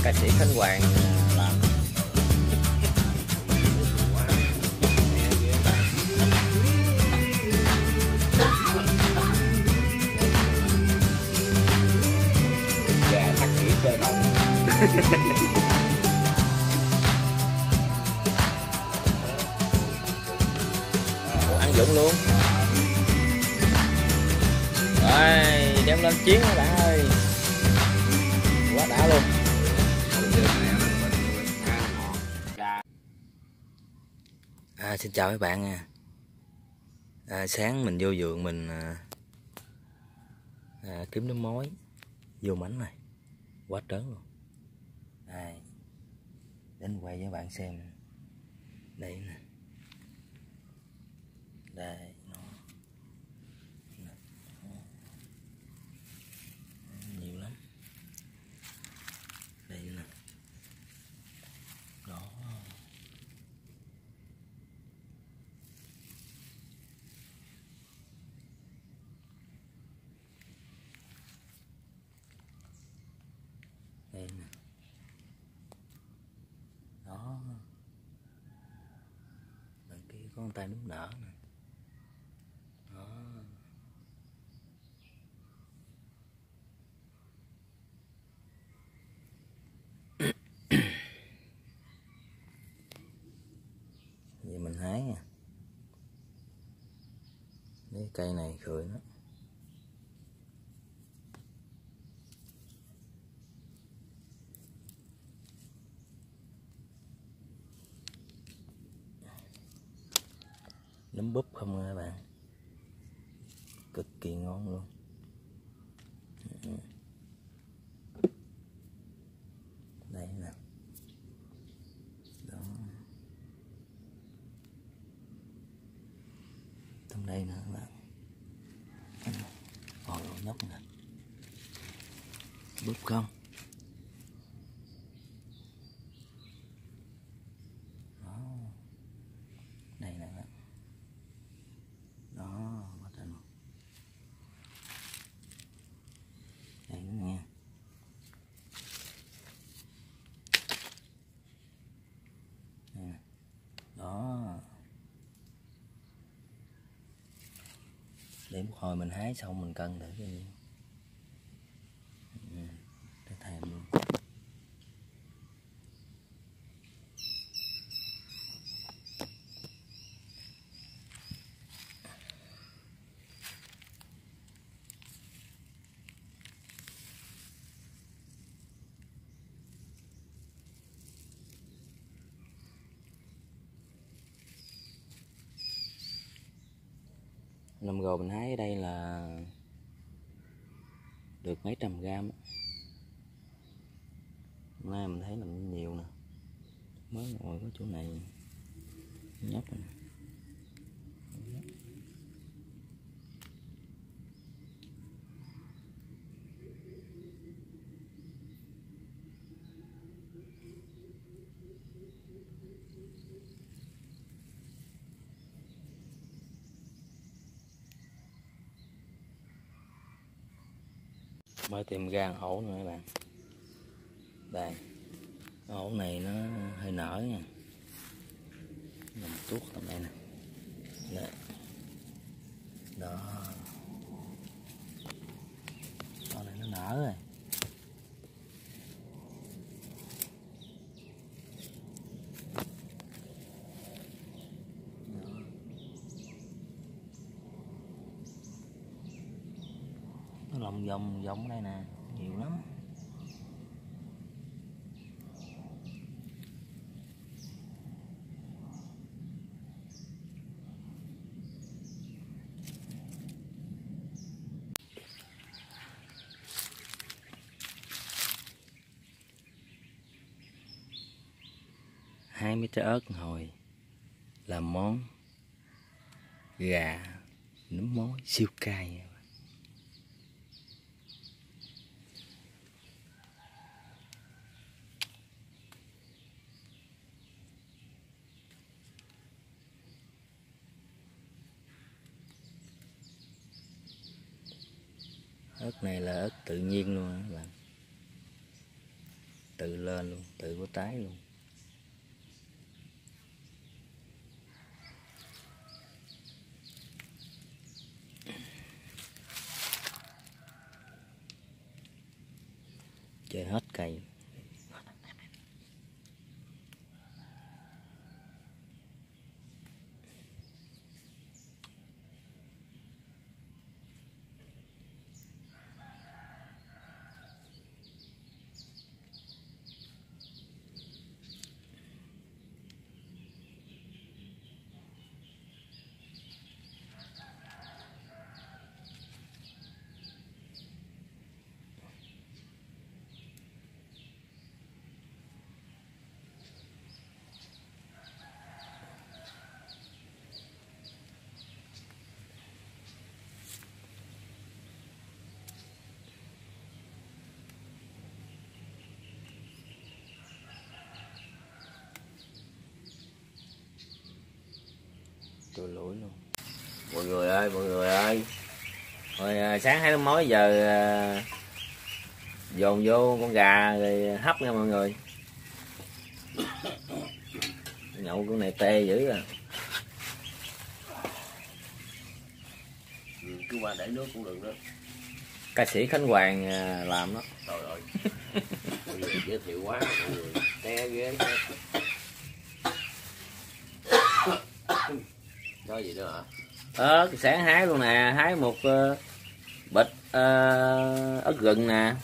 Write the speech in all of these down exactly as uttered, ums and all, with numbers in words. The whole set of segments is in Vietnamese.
ca sĩ Khánh Hoàng làm. Gà thắt chỉ chơi bông. Ăn dụng luôn. Rồi, đem lên chiến các bạn ơi. Quá đã luôn. À, xin chào các bạn nha. À, sáng mình vô vườn mình à, à, kiếm nấm mối vô mảnh này quá trớn luôn. Đây, đến quay cho các bạn xem. Đây nè, đây nó nhiều lắm. Đây nè, đó. Đây nè, đó. Đằng kia có con tay nấm nở nè, đó. Vậy mình hái nha. Cái cây này khởi nó. Nấm búp không nha các bạn, cực kỳ ngon luôn. Đây nè, đó. Trong đây nữa các bạn, còn lỗ nhóc nè, búp không. Đó. Đây nè các bạn, đó, quá trời luôn. Đây nữa nha. Đây nè. Đó. Để một hồi mình hái xong mình cân thử cái gì. Ừ, để thèm luôn. Năm rồi mình hái ở đây là được mấy trăm gram. Hôm nay mình thấy là nhiều nè, mới ngồi có chỗ này nhóc nè. Mới tìm ra một ổ nữa các bạn. Đây, cái ổ này nó hơi nở nha, nằm tuốt tầm đây nè. Đây. Đó, ổ này nó nở rồi. Nó lòng vòng vòng ở đây nè, nhiều lắm. Hai mấy trái ớt hồi làm món gà nấm mối siêu cay. Ớt này là ớt tự nhiên luôn các bạn, tự lên luôn, tự có tái luôn. Chơi hết cây. Tôi lỗi luôn. Mọi người ơi, mọi người ơi. Hồi sáng hai năm mối giờ à, dồn vô con gà rồi hấp nha mọi người. Nhậu con này tê dữ à. Ừ, cứ qua để nước cũng được đó. Ca sĩ Khánh Hoàng làm đó. Trời ơi. Mọi người giới thiệu quá, mọi người té ghế. Có gì nữa hả? Ờ, sáng hái luôn nè, hái một uh, bịch uh, ớt gừng nè.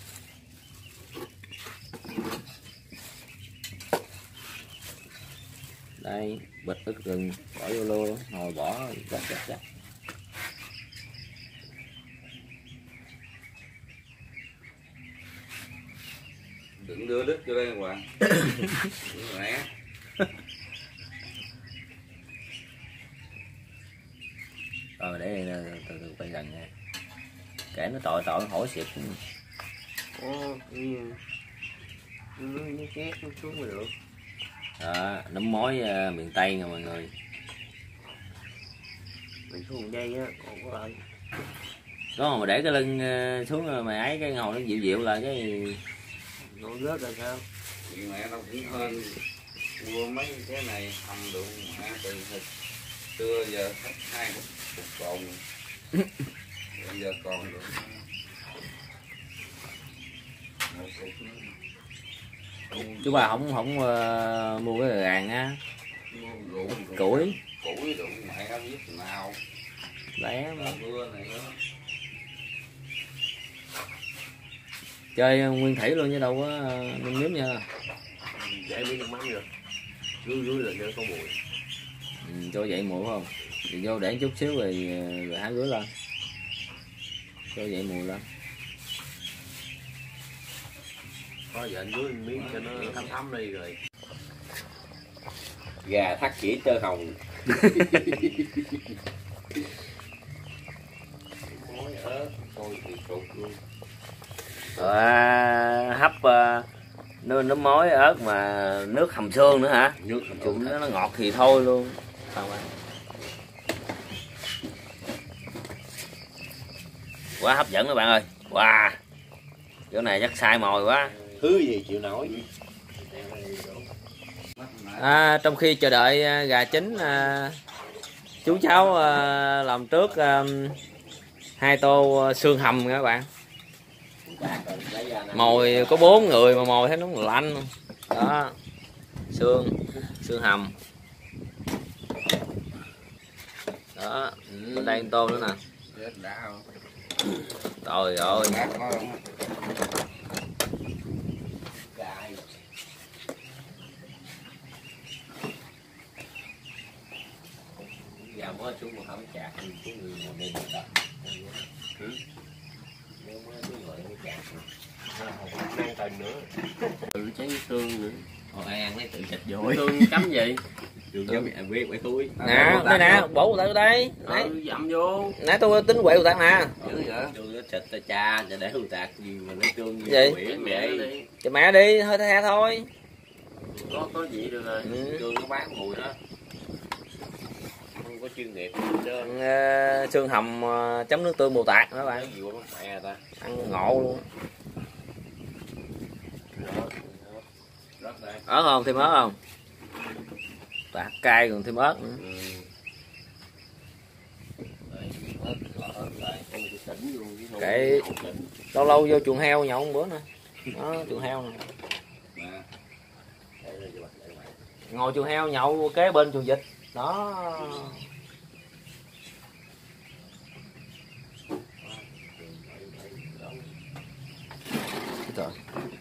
Đây, bịch ớt gừng bỏ vô luôn, hồi bỏ chắc chắc chắc. Đừng đưa đứt cho đây Hoàng. Mẹ. Rồi để từ từ quay gần nha. Kể nó tội tội hỏi xịt. Ồ, nó két nó xuống rồi được. Đó, nấm mối uh, miền Tây nha mọi người. Mình xuống dây á, còn có lại. Có mà để cái lưng uh, xuống rồi mày ấy cái ngồi nó dịu dịu là cái nó rớt ra sao? Thì mẹ nó cũng hên mua mấy cái này hầm được mẹ từ thịt xưa giờ hết hai chục cồn. Bây giờ còn được một cục nữa. chú bà không không uh, mua cái gàng á, củi củi đụng mẹ không biết nào lé mưa này đó. chơi nguyên thủy luôn chứ đâu có nêm nếm nha. Để miếng nước mắm rồi dưới dưới là nó có mùi. Ừ, cho vậy mùi không thì vô để chút xíu rồi rồi há rưới lên cho vậy mùi lên. Có giờ anh dưới miếng cho nó thấm thấm đi rồi. Gà thắt chỉ tơ hồng. Mối ớt coi thì sụt luôn. À, hấp uh, nước nấm mối ớt mà nước hầm xương nữa hả? Nước hầm Chúng nó, nó ngọt thì thôi luôn. Quá hấp dẫn các bạn ơi. Wow, chỗ này chắc sai mồi quá. Thứ gì chịu nổi. À, trong khi chờ đợi gà chín, à, chú cháu à, làm trước à, hai tô xương hầm nha các bạn. Mồi có bốn người mà mồi thấy nó lạnh luôn. Đó, xương xương hầm đó. Ừ. Đây tô nữa nè. Trời ơi. Gà mới xuống mà không chạc thì có người một đêm một đợt. Nếu mới xuống gọi nó chạc không ăn cần nữa. Tự cháy xương nữa. Ồ, ai ăn lấy tự chịch vô. Xương chấm gì? Xương chấm em biết quậy túi. Nè, đây nè, bổ tại đây. Nãy dặm vô. Nãy tôi tính quậy tạc nè. Dữ vậy? Xương nó chịch ta cha để để tạc gì mà nó trương gì vậy? Quỷ mẹ đi. Cho mẹ đi, hơi the thôi. Có có gì được rồi. Ừ. Trương nó bán mùi đó. Không có chuyên nghiệp uh, xương hầm uh, chấm nước tương bồ tạt các bạn. Mẹ ta. Ăn ngộ luôn. Đó. Ớt không? Thêm ớt không? Tạt cay còn thêm ớt nữa. Cái lâu lâu vô chuồng heo nhậu một bữa nữa. Đó, chuồng heo nè. Ngồi chuồng heo nhậu kế bên chuồng vịt. Đó. Trời.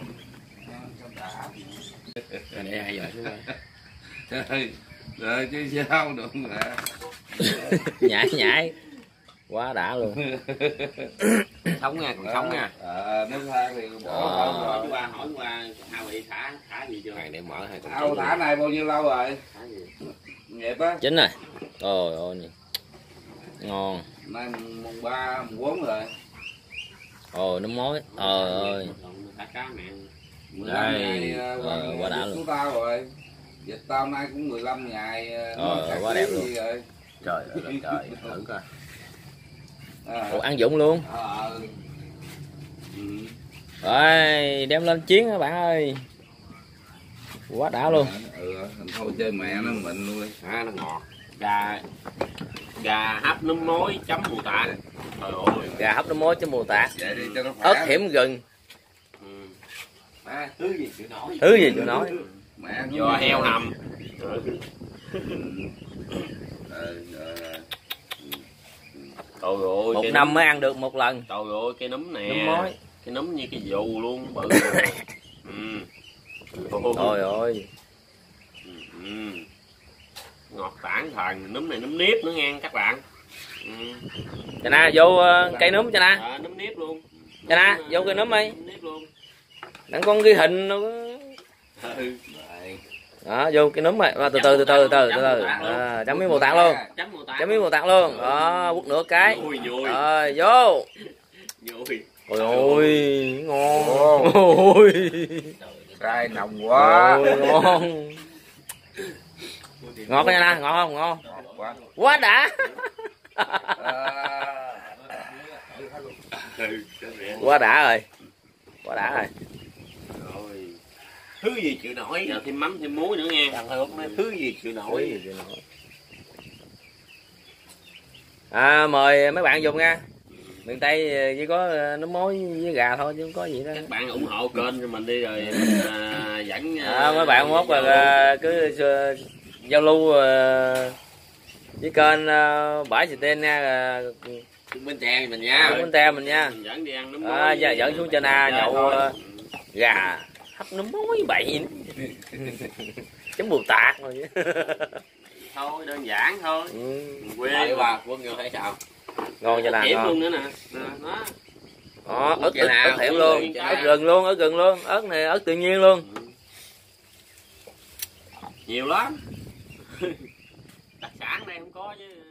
Cái này hay rồi. Trời, rồi chứ sao được hả? Nhảy nhảy. Quá đã luôn. Sống nha, còn sống nha. Ờ, nước than thì bỏ Ờ. rồi. Qua hỏi qua ao bị thả thả gì chưa? Này để mở hai con Ao thả này bao nhiêu lâu rồi? Thả gì? Nghiệp á. chín rồi. Ôi ôi nè. Ngon. Nay mùng ba, mùng bốn rồi. Ồ nó mối. Trời ơi. Thả cá mẹ. mười lăm Đây, ngày ờ, quá đã luôn. của tao rồi. Dịch tao nay cũng mười lăm ngày. Ờ, quá đẹp luôn. Rồi. Trời ơi trời, thử coi. À. Ủa ăn Dũng luôn. Ờ. Ừ. Rồi, đem lên chiến các bạn ơi. Quá đã luôn. Ừ, thôi chơi mẹ nó mình nuôi. À, nó ngọt. Gà gà hấp nấm mối chấm mù tạt. Trời ơi. Gà hấp nước muối cho mù tạt. Vậy đi cho nó khỏe. Ớt hiểm gừng. Ừ. À, thứ gì chịu nổi. Thứ gì chịu nói. Mẹ nó Giò heo hầm. Ừ. Ừ, rồi. Trời ơi. Một cái năm nấm- mới ăn được một lần. Trời ơi cái nấm nè. Nấm mối. Cái nấm như cái dù luôn bự. Ừ. Trời ơi. Ừ. Ngọt tản thần, nấm này nấm nếp nữa nghe các bạn. Ừ. Cho na vô uh, cây núm cho na. À, nấm nếp luôn. Cho na vô cây núm đi. Nấm nếp luôn. Đặng con ghi hình nó. Ừ. Đó vô cái núm rồi. À, từ từ từ từ từ từ từ. À, chấm miếng mù tạt luôn. Chấm mù tạt. Chấm miếng mù tạt luôn. Đó, quất nửa cái. Vui vui. Rồi vô. Vui. Ôi ôi, ngon. Ôi. Cay nồng quá. Ôi, ngon. Ngọt nha na, ngọt không? Ngon. Quá. Quá đã. Ừ, cái rẻ. Quá đã rồi. Quá đã rồi. Rồi. Thứ gì chịu nổi. Giờ thêm mắm thêm muối nữa nghe. Thằng Hước nói thứ gì chịu nổi. À, mời mấy bạn dùng nha. Miền Tây chỉ có nấm mối với gà thôi chứ không có gì đó. Các bạn ủng hộ kênh cho mình đi rồi mình à, dẫn à, À, mấy bạn mốt là à, cứ à, giao lưu à, với kênh à, Bãi Xì Tên nha. À, Bến Tre thì mình nha. Bến Tre mình nha. Mình dẫn đi ăn nấm À, mối. dạ, dẫn xuống trên A nhậu à, gà hấp nấm mối bậy chấm bù tạt rồi. Thôi đơn giản thôi. Ừ. Quê bà quân người hay sao? Ngon cho là Hiểm ngon. luôn nữa nè. Nè, Đó. Đó, ớt Vậy ớt nào? ớt hiểm luôn, Cái- ớt rừng luôn, ớt rừng luôn, ớt này ớt tự nhiên luôn. Nhiều lắm. Đặc sản đây không có chứ.